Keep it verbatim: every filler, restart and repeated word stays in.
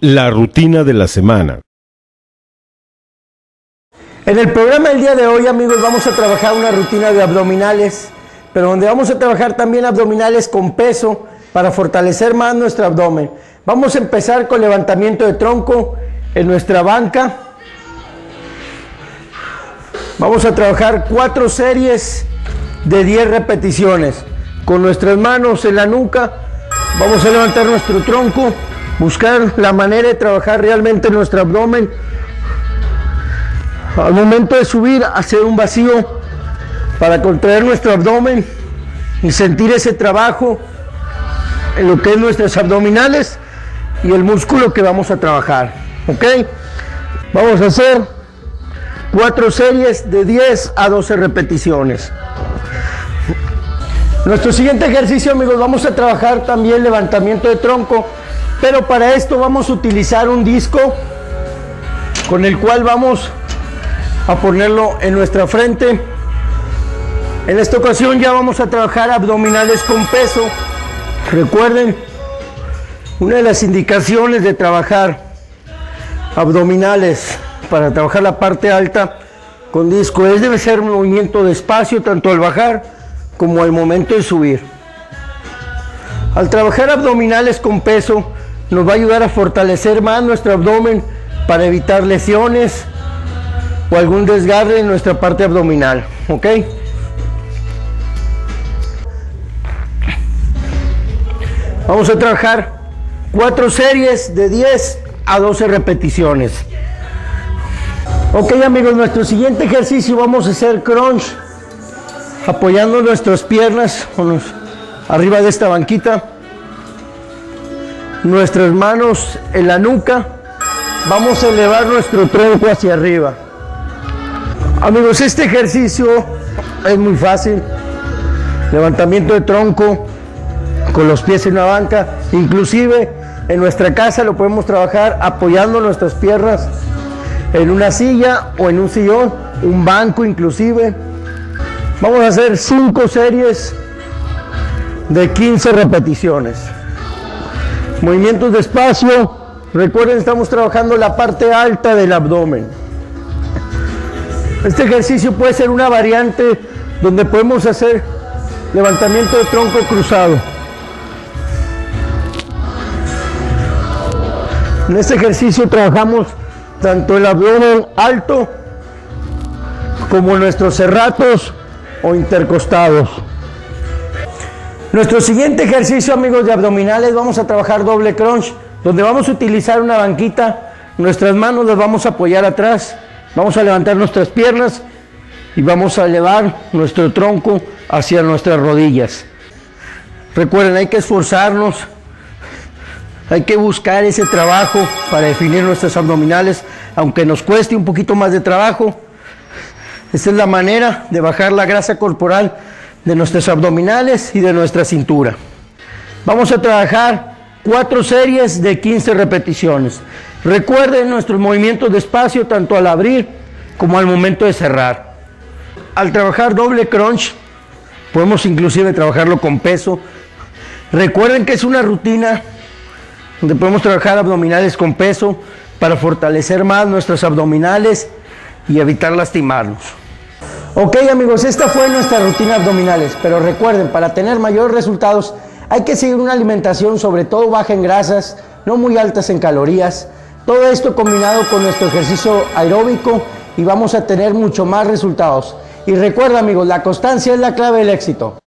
La rutina de la semana. En el programa del día de hoy, amigos, vamos a trabajar una rutina de abdominales, pero donde vamos a trabajar también abdominales con peso para fortalecer más nuestro abdomen. Vamos a empezar con levantamiento de tronco en nuestra banca. Vamos a trabajar cuatro series de diez repeticiones. Con nuestras manos en la nuca, vamos a levantar nuestro tronco, buscar la manera de trabajar realmente nuestro abdomen. Al momento de subir, hacer un vacío para contraer nuestro abdomen y sentir ese trabajo en lo que es nuestros abdominales y el músculo que vamos a trabajar. ¿Ok? Vamos a hacer cuatro series de diez a doce repeticiones. Nuestro siguiente ejercicio, amigos, vamos a trabajar también levantamiento de tronco, pero para esto vamos a utilizar un disco con el cual vamos a ponerlo en nuestra frente. En esta ocasión ya vamos a trabajar abdominales con peso. Recuerden, una de las indicaciones de trabajar abdominales para trabajar la parte alta con disco es debe ser un movimiento despacio tanto al bajar como al momento de subir. Al trabajar abdominales con peso nos va a ayudar a fortalecer más nuestro abdomen para evitar lesiones o algún desgarre en nuestra parte abdominal. ¿Ok? Vamos a trabajar cuatro series de diez a doce repeticiones. Ok, amigos, nuestro siguiente ejercicio vamos a hacer crunch apoyando nuestras piernas con los, arriba de esta banquita, nuestras manos en la nuca. Vamos a elevar nuestro tronco hacia arriba. Amigos, este ejercicio es muy fácil. Levantamiento de tronco con los pies en la banca. Inclusive en nuestra casa lo podemos trabajar apoyando nuestras piernas en una silla o en un sillón, un banco inclusive. Vamos a hacer cinco series de quince repeticiones. Movimientos despacio. Recuerden, estamos trabajando la parte alta del abdomen. Este ejercicio puede ser una variante donde podemos hacer levantamiento de tronco cruzado. En este ejercicio trabajamos tanto el abdomen alto como nuestros serratos o intercostados. Nuestro siguiente ejercicio, amigos, de abdominales, vamos a trabajar doble crunch, donde vamos a utilizar una banquita, nuestras manos las vamos a apoyar atrás, vamos a levantar nuestras piernas y vamos a elevar nuestro tronco hacia nuestras rodillas. Recuerden, hay que esforzarnos, hay que buscar ese trabajo para definir nuestros abdominales, aunque nos cueste un poquito más de trabajo. Esta es la manera de bajar la grasa corporal de nuestros abdominales y de nuestra cintura. Vamos a trabajar cuatro series de quince repeticiones. Recuerden nuestros movimientos despacio tanto al abrir como al momento de cerrar. Al trabajar doble crunch, podemos inclusive trabajarlo con peso. Recuerden que es una rutina donde podemos trabajar abdominales con peso para fortalecer más nuestros abdominales y evitar lastimarnos. Ok, amigos, esta fue nuestra rutina abdominales, pero recuerden, para tener mayores resultados hay que seguir una alimentación sobre todo baja en grasas, no muy altas en calorías. Todo esto combinado con nuestro ejercicio aeróbico y vamos a tener mucho más resultados. Y recuerda, amigos, la constancia es la clave del éxito.